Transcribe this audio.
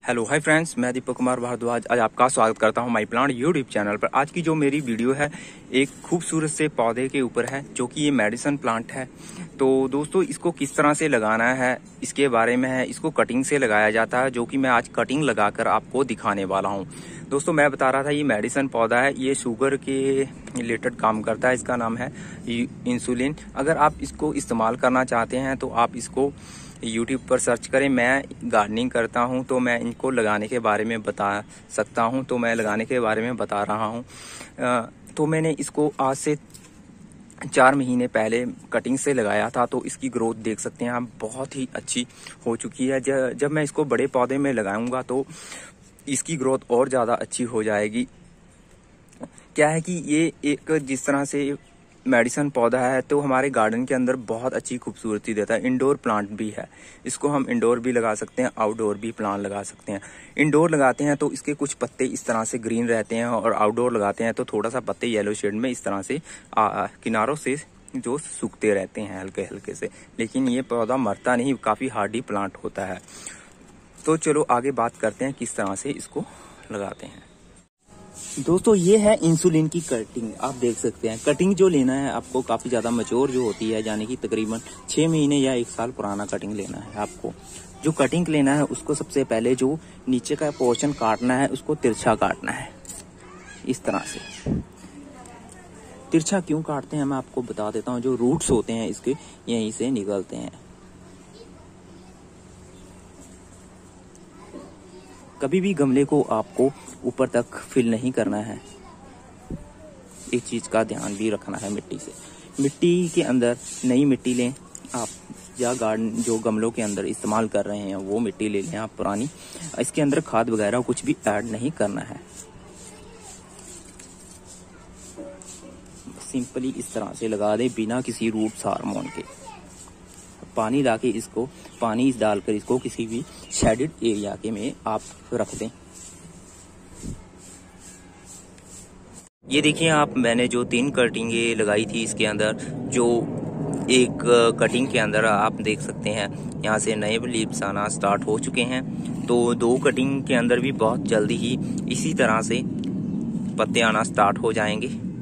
Hello hi friends, मैं दीपक कुमार भारद्वाज आज आपका स्वागत करता हूं माई प्लांट यूट्यूब चैनल पर। आज की जो मेरी वीडियो है एक खूबसूरत से पौधे के ऊपर है जो कि ये मेडिसिन प्लांट है। तो दोस्तों, इसको किस तरह से लगाना है इसके बारे में है। इसको कटिंग से लगाया जाता है, जो कि मैं आज कटिंग लगाकर आपको दिखाने वाला हूं। दोस्तों, मैं बता रहा था ये मेडिसिन पौधा है, ये शुगर के रिलेटेड काम करता है। इसका नाम है इंसुलिन। अगर आप इसको इस्तेमाल करना चाहते हैं तो आप इसको YouTube पर सर्च करें। मैं गार्डनिंग करता हूं तो मैं इनको लगाने के बारे में बता सकता हूं, तो मैं लगाने के बारे में बता रहा हूं। तो मैंने इसको आज से 4 महीने पहले कटिंग से लगाया था, तो इसकी ग्रोथ देख सकते हैं आप, बहुत ही अच्छी हो चुकी है। जब मैं इसको बड़े पौधे में लगाऊंगा तो इसकी ग्रोथ और ज़्यादा अच्छी हो जाएगी। क्या है कि ये एक जिस तरह से मेडिसिन पौधा है तो हमारे गार्डन के अंदर बहुत अच्छी खूबसूरती देता है। इंडोर प्लांट भी है, इसको हम इंडोर भी लगा सकते हैं, आउटडोर भी प्लांट लगा सकते हैं। इंडोर लगाते हैं तो इसके कुछ पत्ते इस तरह से ग्रीन रहते हैं, और आउटडोर लगाते हैं तो थोड़ा सा पत्ते येलो शेड में इस तरह से किनारों से जो सूखते रहते हैं हल्के हल्के से। लेकिन ये पौधा मरता नहीं, काफी हार्डी प्लांट होता है। तो चलो आगे बात करते हैं किस तरह से इसको लगाते हैं। दोस्तों, ये है इंसुलिन की कटिंग। आप देख सकते हैं कटिंग जो लेना है आपको काफी ज्यादा मैच्योर जो होती है, यानी कि तकरीबन 6 महीने या 1 साल पुराना कटिंग लेना है आपको। जो कटिंग लेना है उसको सबसे पहले जो नीचे का पोर्शन काटना है उसको तिरछा काटना है, इस तरह से। तिरछा क्यों काटते हैं मैं आपको बता देता हूँ। जो रूट्स होते हैं इसके यहीं से निकलते हैं। कभी भी गमले को आपको ऊपर तक फिल नहीं करना है। एक चीज का ध्यान भी रखना है मिट्टी से। मिट्टी के अंदर नई मिट्टी लें आप, या गार्डन जो गमलों के अंदर इस्तेमाल कर रहे हैं वो मिट्टी ले लें आप पुरानी। इसके अंदर खाद वगैरह कुछ भी ऐड नहीं करना है। सिंपली इस तरह से लगा दें बिना किसी रूट्स हार्मोन के। पानी लाके इसको पानी डालकर इसको किसी भी शेडेड एरिया के में आप रख दें। ये देखिए आप, मैंने जो 3 कटिंगें लगाई थी इसके अंदर, जो एक कटिंग के अंदर आप देख सकते हैं यहाँ से नए लीव्स आना स्टार्ट हो चुके हैं। तो 2 कटिंग के अंदर भी बहुत जल्दी ही इसी तरह से पत्ते आना स्टार्ट हो जाएंगे।